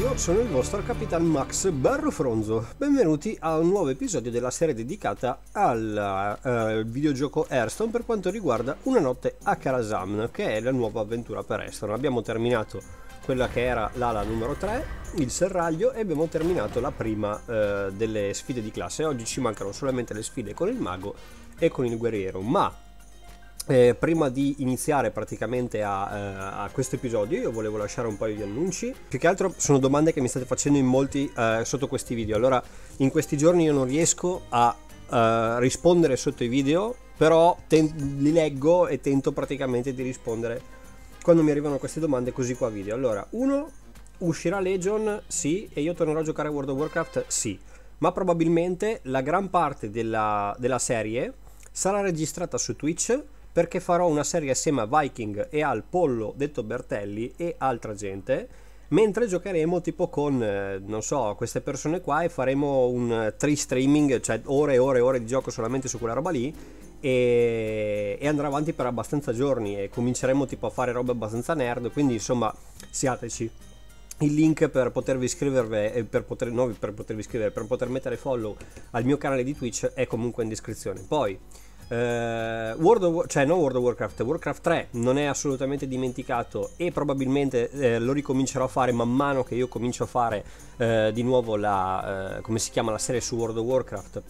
Io sono il vostro Capitan Max Barrofronzo. Benvenuti a un nuovo episodio della serie dedicata al videogioco Hearthstone per quanto riguarda Una notte a Karazhan, che è la nuova avventura per Hearthstone. Abbiamo terminato quella che era l'ala numero 3, il serraglio, e abbiamo terminato la prima delle sfide di classe. Oggi ci mancano solamente le sfide con il mago e con il guerriero, ma prima di iniziare praticamente a questo episodio io volevo lasciare un paio di annunci. Più che altro sono domande che mi state facendo in molti sotto questi video. Allora, in questi giorni io non riesco a rispondere sotto i video, però li leggo e tento praticamente di rispondere quando mi arrivano queste domande così qua a video. Allora, uno, uscirà Legion? Sì. E io tornerò a giocare a World of Warcraft? Sì. Ma probabilmente la gran parte della serie sarà registrata su Twitch, perché farò una serie assieme a Viking e al Pollo detto Bertelli e altra gente, mentre giocheremo tipo con non so, queste persone qua, e faremo un streaming, cioè ore e ore e ore di gioco solamente su quella roba lì, e andrà avanti per abbastanza giorni e cominceremo tipo a fare robe abbastanza nerd, quindi insomma siateci. Il link per potervi iscrivervi per poter mettere follow al mio canale di Twitch è comunque in descrizione. Poi World of Warcraft, Warcraft 3 non è assolutamente dimenticato, e probabilmente lo ricomincerò a fare man mano che io comincio a fare di nuovo la come si chiama, la serie su World of Warcraft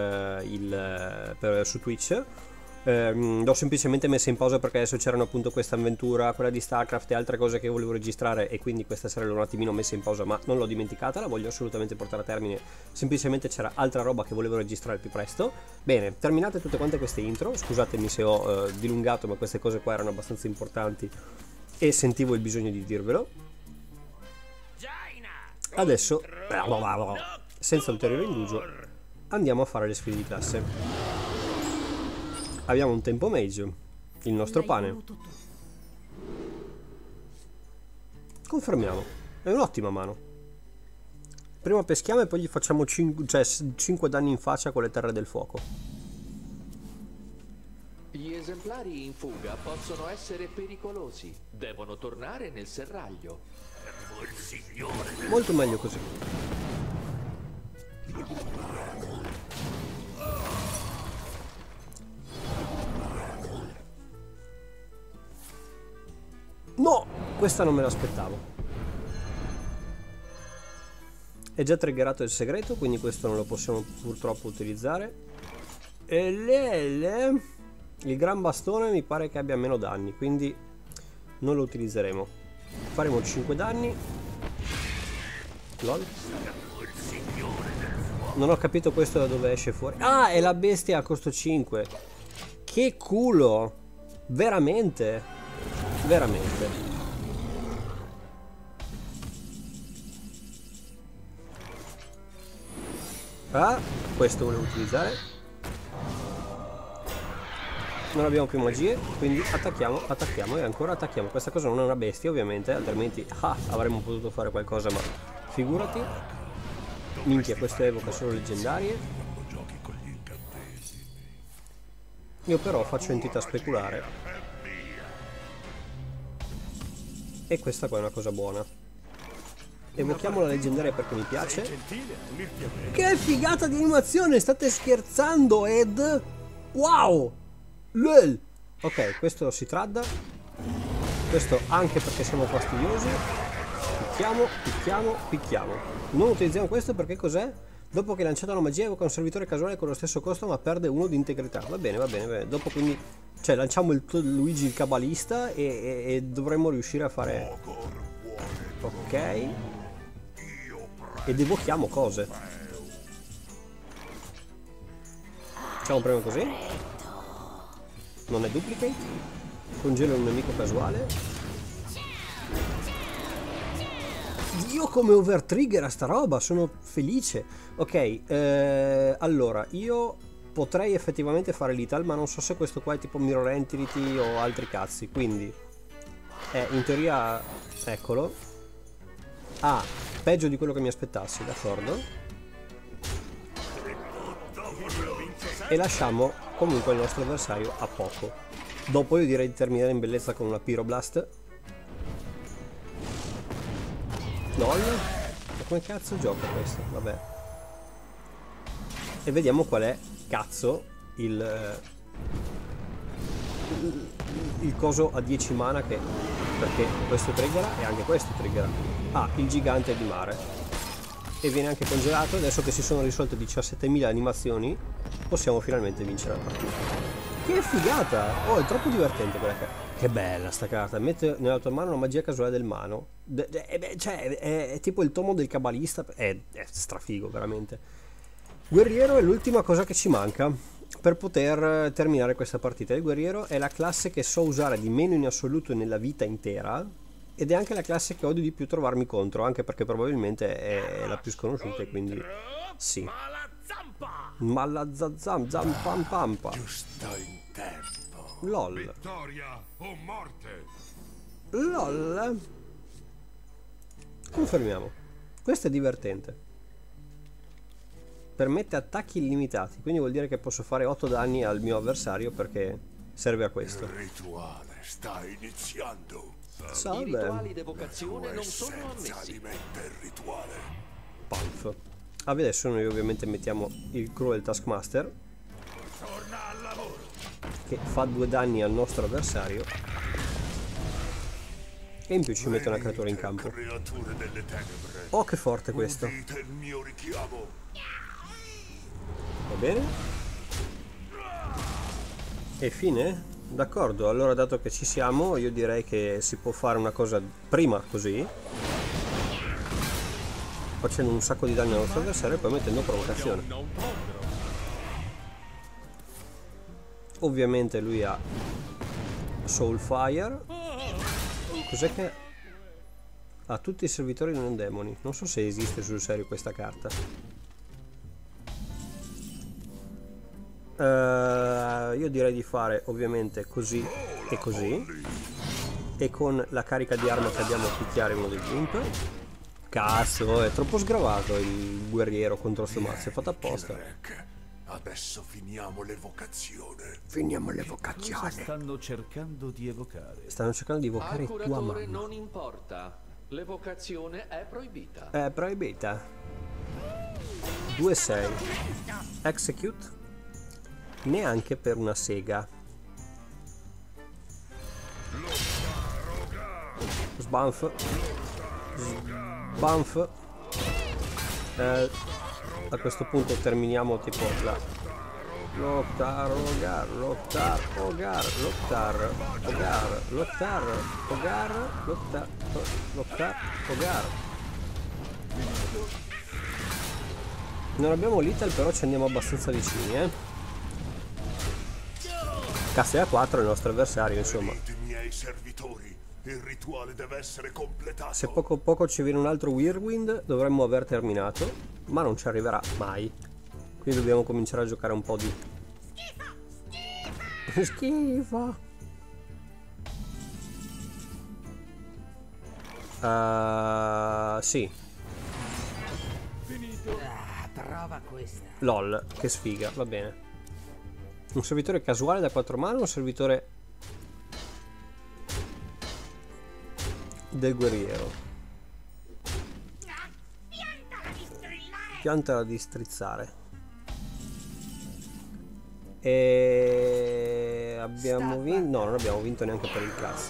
su Twitch. L'ho semplicemente messa in pausa perché adesso c'erano appunto questa avventura, quella di StarCraft e altre cose che volevo registrare, e quindi questa sera l'ho un attimino messa in pausa, ma non l'ho dimenticata, la voglio assolutamente portare a termine. Semplicemente c'era altra roba che volevo registrare più presto. Bene, terminate tutte quante queste intro, scusatemi se ho dilungato, ma queste cose qua erano abbastanza importanti e sentivo il bisogno di dirvelo. Adesso, senza ulteriore indugio, andiamo a fare le sfide di classe. Abbiamo un tempo mage, il nostro pane. Confermiamo, è un'ottima mano. Prima peschiamo e poi gli facciamo 5 danni in faccia con le terre del fuoco. Gli esemplari in fuga possono essere pericolosi. Devono tornare nel serraglio. Molto meglio così. No, questa non me l'aspettavo. È già triggerato il segreto, quindi questo non lo possiamo purtroppo utilizzare. E il gran bastone mi pare che abbia meno danni, quindi non lo utilizzeremo. Faremo 5 danni. Lol. Non ho capito questo da dove esce fuori. Ah, è la bestia a costo 5. Che culo! Veramente? Veramente. Ah, questo volevo utilizzare. Non abbiamo più magie, quindi attacchiamo e ancora attacchiamo. Questa cosa non è una bestia ovviamente, altrimenti avremmo potuto fare qualcosa, ma figurati. Minchia, queste evoca solo leggendarie. Io però faccio entità speculare, e questa qua è una cosa buona. Evochiamo la leggendaria perché mi piace. Che figata di animazione! State scherzando, Ed? Wow! LOL! Ok, questo si tradda. Questo anche perché siamo fastidiosi. Picchiamo. Non utilizziamo questo perché cos'è? Dopo che lanciato la magia evoca un servitore casuale con lo stesso costo ma perde 1 di integrità. Va bene. Dopo quindi, cioè, lanciamo Luigi il cabalista e dovremmo riuscire a fare... Ok. Ed evochiamo cose. Facciamo prima così. Non è duplicate. Congelo un nemico casuale. Dio, come overtrigger a sta roba, sono felice. Ok, allora io potrei effettivamente fare lethal, ma non so se questo qua è tipo mirror entity o altri cazzi, quindi in teoria, eccolo. Peggio di quello che mi aspettassi, d'accordo. E lasciamo comunque il nostro avversario a poco. Dopo io direi di terminare in bellezza con una Pyroblast. LOL. come cazzo gioca questo? Vabbè. E vediamo qual è, cazzo, il coso a 10 mana che... perché questo triggera e anche questo triggera. Ah, il gigante di mare. E viene anche congelato. Adesso che si sono risolte 17.000 animazioni, possiamo finalmente vincere la partita. Che figata! Oh, è troppo divertente quella carta. Che bella sta carta. Mette nella tua mano una magia casuale del mano. Cioè, è tipo il tomo del cabalista. È strafigo, veramente. Guerriero è l'ultima cosa che ci manca per poter terminare questa partita. Il guerriero è la classe che so usare di meno in assoluto nella vita intera, ed è anche la classe che odio di più trovarmi contro, anche perché probabilmente è la più sconosciuta, e quindi sì. Malazzampa. Giusto in tempo. LOL. Vittoria o morte. LOL. Confermiamo. Questo è divertente. Permette attacchi illimitati, quindi vuol dire che posso fare 8 danni al mio avversario, perché serve a questo. Il rituale sta iniziando. I Salve. rituali d'evocazione non sono ammessi. Alimenta il rituale. Puff. Adesso noi ovviamente mettiamo il Cruel Taskmaster, Torna al lavoro. che fa 2 danni al nostro avversario, e in più ci mette una creatura in campo. Creature delle tenebre. Oh, che forte questo. Udite il mio richiamo. Va bene? E fine? D'accordo, allora dato che ci siamo, io direi che si può fare una cosa prima così, facendo un sacco di danni al nostro avversario e poi mettendo provocazione. Ovviamente lui ha Soulfire. Cos'è che ha? Tutti i servitori non demoni. Non so se esiste sul serio questa carta. Io direi di fare ovviamente così e così, e con la carica di arma che abbiamo picchiare uno degli imp. Cazzo, è troppo sgravato il guerriero contro sto mazzo, è fatto apposta. Adesso finiamo l'evocazione. Finiamo Cosa l'evocazione. stanno cercando di evocare? Stanno cercando di Al evocare tua curatore mamma. non importa. L'evocazione è proibita. È proibita. 2-6. Execute. Neanche per una sega. Sbanf. Sbanf. A questo punto terminiamo tipo la... Lottar, Ogar, Lottar, Ogar, Lottar, Ogar, Lottar, Ogar, Lottar, Lottar, Ogar. Non abbiamo l'Ital, però ci andiamo abbastanza vicini, Cassa a 4 il nostro avversario, insomma. I miei servitori. Il rituale deve essere completato. Se poco poco ci viene un altro Whirlwind, dovremmo aver terminato, ma non ci arriverà mai. Quindi dobbiamo cominciare a giocare un po' di... Schifo! Sì. Prova questa. LOL, che sfiga, va bene. Un servitore casuale da 4 mani, un servitore del guerriero. Piantala di strizzare. E abbiamo vinto. No, non abbiamo vinto neanche per il cazzo.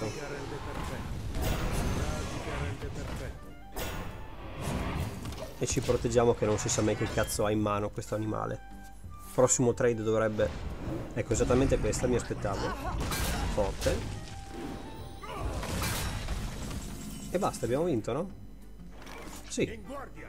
E ci proteggiamo che non si sa mai che cazzo ha in mano questo animale. Prossimo trade dovrebbe... Ecco, esattamente questa mi aspettavo. Forte. E basta, abbiamo vinto, no? Sì.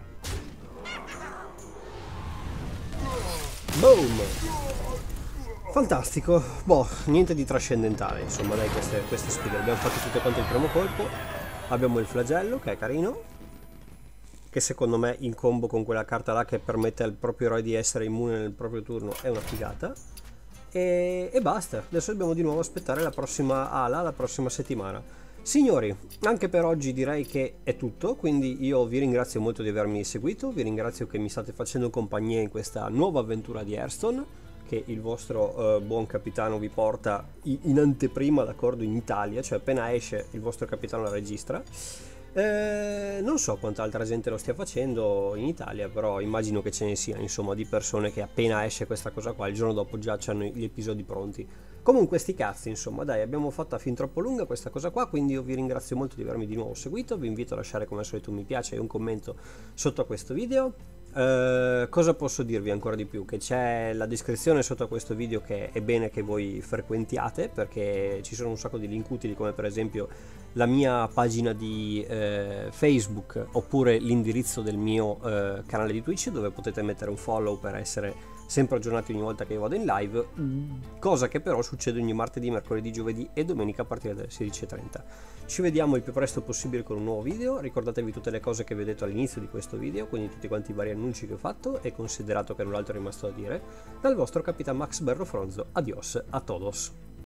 Boom! Fantastico. Boh, niente di trascendentale, insomma, dai, queste sfide. Le abbiamo fatte tutte quante il primo colpo. Abbiamo il flagello, che è carino, che secondo me in combo con quella carta là che permette al proprio eroe di essere immune nel proprio turno è una figata. E basta, adesso dobbiamo di nuovo aspettare la prossima ala, la prossima settimana. Signori, anche per oggi direi che è tutto, quindi io vi ringrazio molto di avermi seguito, vi ringrazio che mi state facendo compagnia in questa nuova avventura di Hearthstone, che il vostro buon capitano vi porta in anteprima, d'accordo, in Italia, cioè appena esce il vostro capitano la registra. Non so quanta altra gente lo stia facendo in Italia, però immagino che ce ne sia, insomma, di persone che appena esce questa cosa qua, il giorno dopo già hanno gli episodi pronti. Comunque sti cazzi, insomma, dai, abbiamo fatta fin troppo lunga questa cosa qua, quindi io vi ringrazio molto di avermi di nuovo seguito, vi invito a lasciare come al solito un mi piace e un commento sotto a questo video. Cosa posso dirvi ancora di più? Che c'è la descrizione sotto a questo video che è bene che voi frequentiate, perché ci sono un sacco di link utili, come per esempio la mia pagina di Facebook, oppure l'indirizzo del mio canale di Twitch, dove potete mettere un follow per essere sempre aggiornati ogni volta che io vado in live, cosa che però succede ogni martedì, mercoledì, giovedì e domenica a partire dalle 16:30. Ci vediamo il più presto possibile con un nuovo video, ricordatevi tutte le cose che vi ho detto all'inizio di questo video, quindi tutti quanti i vari annunci che ho fatto, e considerato che null'altro è rimasto da dire, dal vostro Capitan Max Berro Fronzo. Adios a todos!